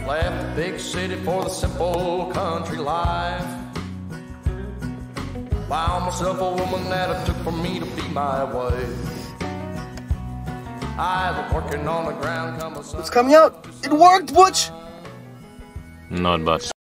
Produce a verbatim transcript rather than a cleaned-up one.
left the big city for the simple country life. Found myself a woman that it took for me to be my wife. I was working on the ground. It's coming out. It worked, Butch. Not Butch.